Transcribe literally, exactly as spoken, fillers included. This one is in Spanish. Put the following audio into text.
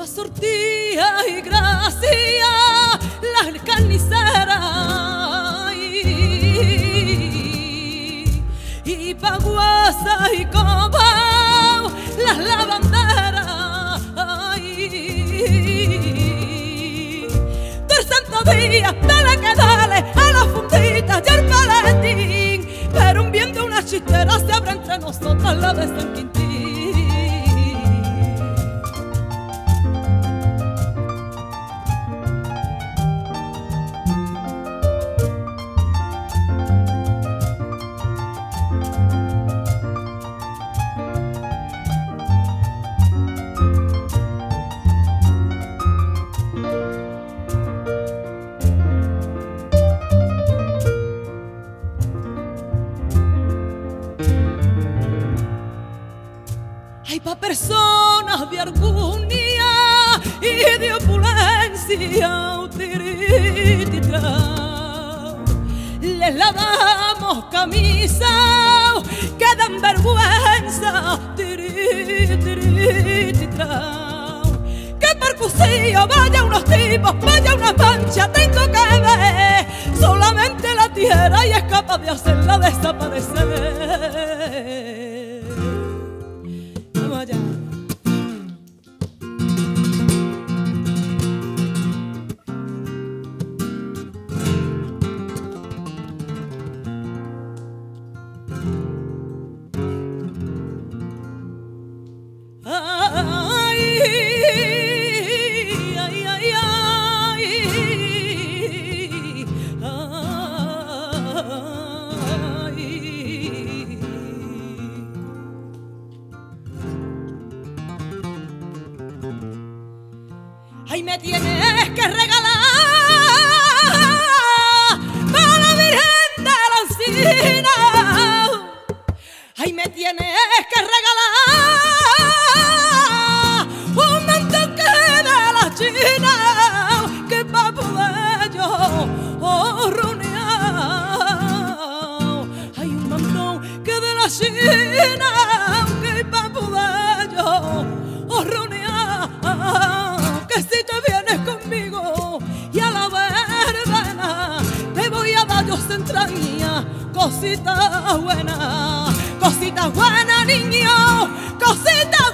sortía y gracia las carniceras y, y paguasa y cobao las lavanderas y, del santo día dale que dale a las funditas y al paletín, pero un viento una chistera se abre entre nosotras la de San Quintín. Hay pa' personas de armonía y de opulencia, tirititra. Les lavamos camisa que dan vergüenza, tirititra. Que por cusillo vaya unos tipos, vaya una mancha, tengo que ver. Solamente la tierra y es capaz de hacerla desaparecer. Allá. Ay, ay, ay, ay, ay. Ay, me tienes que regalar para la Virgen de la Encina. Ay, me tienes que regalar un mantoque de la China, que pa' poder yo horronear. Hay un montón que de la China, que pa' poder yo horronear. Que si te vienes conmigo y a la verbena te voy a dar yo entraña, cositas buenas, cositas buenas, niño, cositas